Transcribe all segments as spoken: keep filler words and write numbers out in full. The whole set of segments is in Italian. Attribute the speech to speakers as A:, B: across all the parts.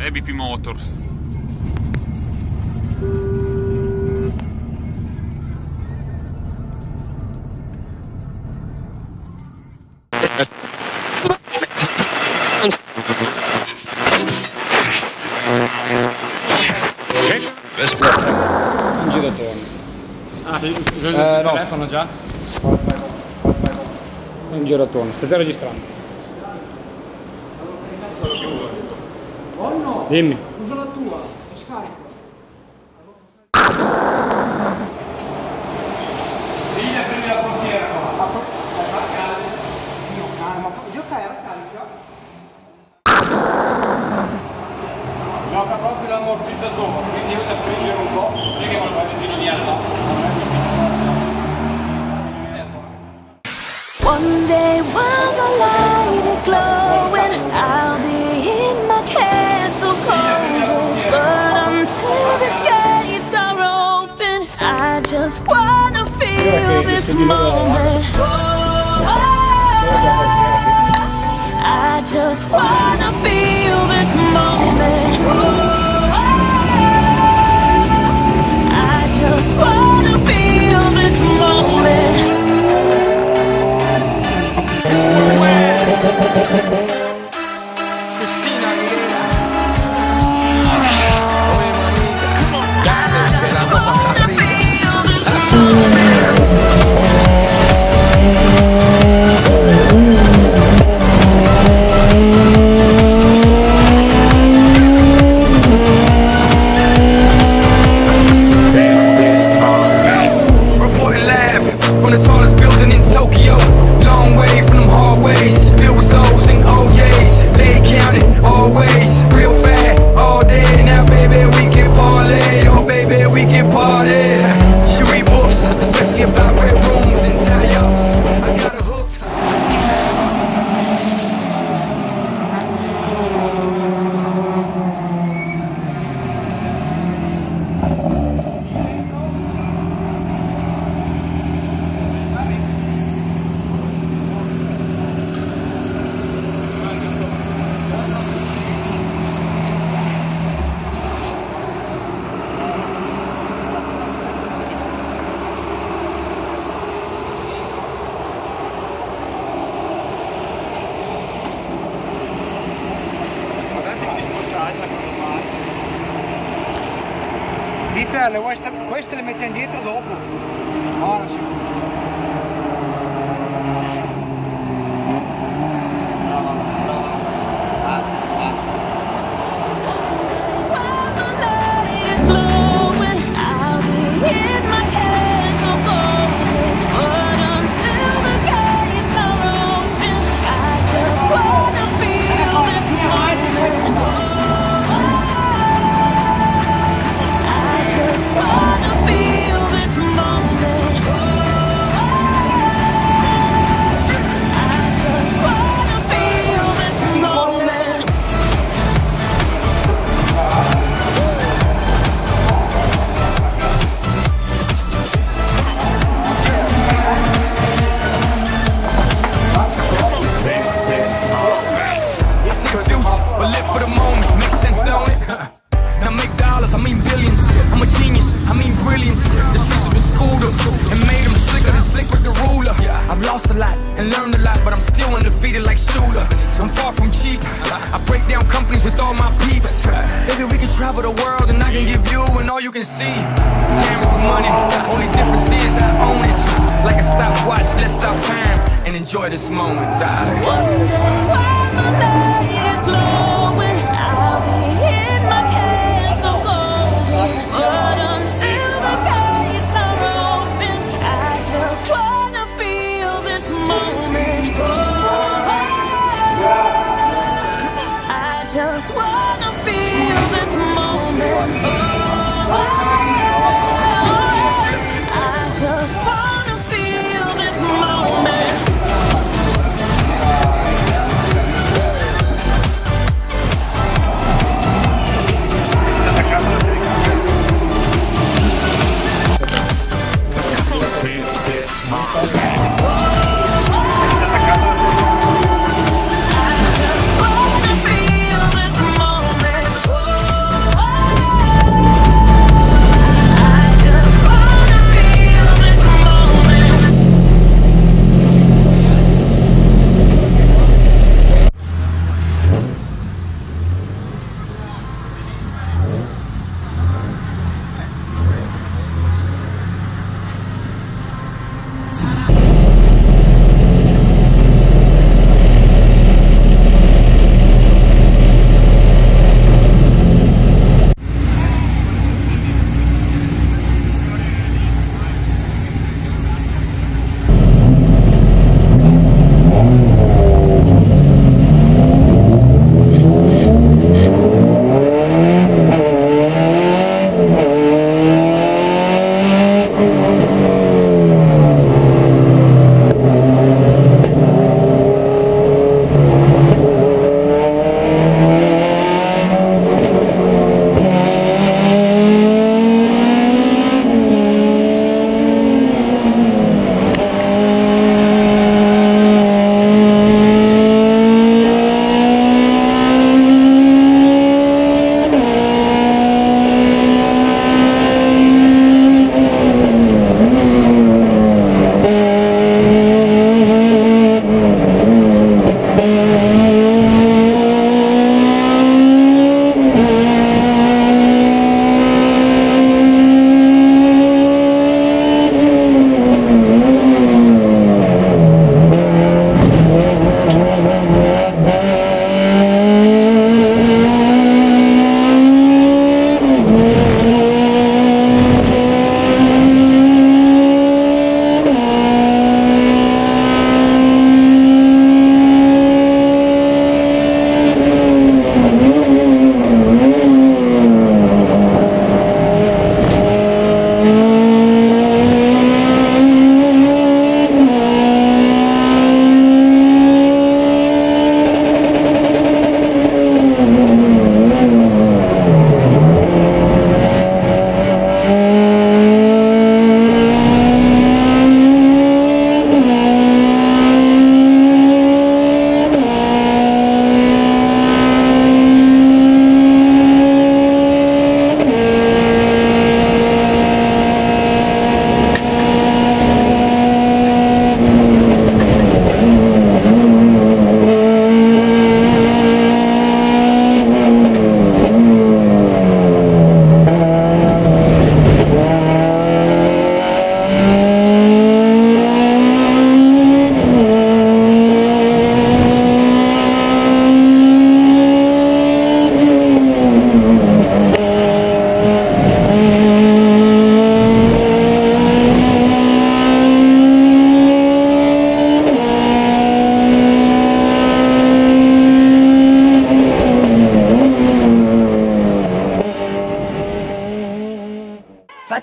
A: E B P Motors.
B: Un giratore. Ah, c'è il eh, no. telefono già? Vai, vai, vai, vai. Un giratore, stai registrando.
C: Oh no!
B: Dimmi.
C: Uso la tua, scarico.
B: Viglia, prendi la portiera qua.
C: No, calma, giocare era carica.
B: Gioca proprio l'ammortizzatore, quindi io da stringere un po', perché non fai il via là.
D: One day when the light is glowing, I'll be in my castle golden. But until the gates are open, I just wanna feel this moment. Oh, I just wanna feel this moment. Oh, I just wanna feel this moment.
E: Cristina Aguilera. Oye, mamita, dale, que la cosa está arriba. Reporting live from the tallest building in Tokyo. Long way from them hallways, bills, O's and oh yeahs. They counting always, real fat all day. Now baby we can parlay, oh baby we can party. She read books, especially about red rooms and tie-ups. I got her hooked.
C: Dite, le vuoi sta... queste le metti indietro dopo? No, non si può. And learned a lot, but I'm still undefeated like Shooter. I'm far from cheap, I break down companies with all my peeps. Maybe we can travel the world and I can give you and all you can see. Time is money, only difference is I own it. Like a stopwatch, let's stop time and enjoy this moment, darling.
D: One day while the light is glowing, I'll be in my castle golden. But until the gates are open, I just wanna feel this moment. Oh, I just wanna feel this moment. Oh, I just wanna feel this moment.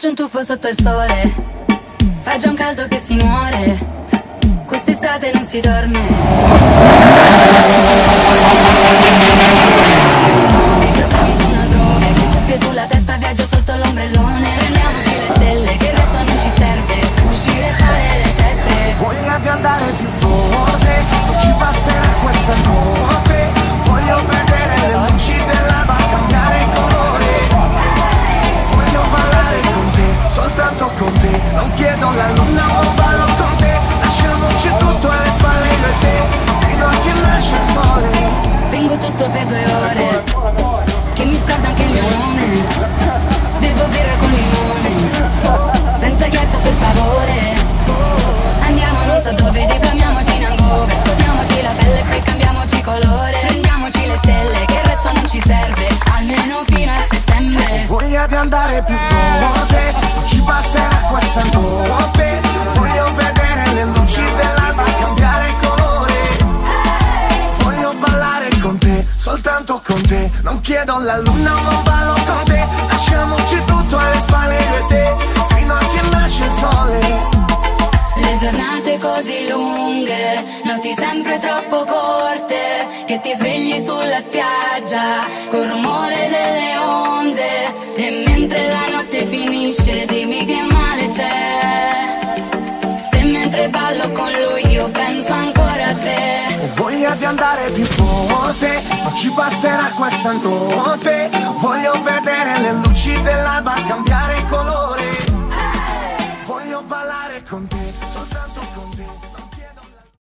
D: Faccio un tuffo sotto il sole, fa già un caldo che si muore, quest'estate non si dorme. I problemi sono altrove, con cuffie sulla testa viaggio sotto l'ombrellone. Prendiamoci le stelle, che il resto non ci serve, uscire e fare le sette.
E: Voglia di andare più forte, non ci passerà questa notte. Voglio vedere le luci dell'alba cambiare colore. Voglio ballare con te, soltanto con te. Non chiedo la luna, ma ballo con te. Lasciamoci tutto alle spalle io e te, fino a che nasce il sole.
D: Spengo tutto per due ore, che mi scorda anche il mio nome. Bevo birra con limone, senza ghiaccio per favore. Andiamo non so dove, diplomiamoci in hangover. Scotiamoci la pelle e poi cambiamoci colore. Prendiamoci le stelle, che il resto non ci serve, almeno fino a settembre.
E: Voglia di andare più forte, non ci passerà questa notte. Voglio vedere le luci dell'alba cambiare colore. Voglio ballare con te, soltanto con te. Non chiedo la luna, ma ballo con te. Lasciamoci tutto alle spalle io e te, fino a che nasce il sole.
D: Le giornate così lunghe, notti sempre troppo corte, che ti svegli sulla spiaggia col rumore delle onde. E mentre la notte finisce dimmi che male c'è, se mentre ballo con lui io penso ancora a te.
E: Ho voglia di andare più forte, non ci passerà questa notte. Voglio vedere le luci dell'alba cambiare colore. Voglio ballare